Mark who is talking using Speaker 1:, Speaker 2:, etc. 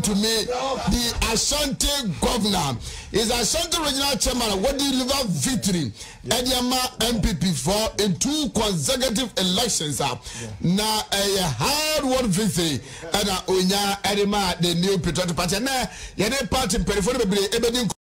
Speaker 1: Wontumi, the Ashanti governor, is Ashanti regional chairman. What deliver victory? Ediama MPP for in 2 consecutive elections. Now a hard won victory. And Unya Edima, the new patriotic party. Now, Yene party, Periphone,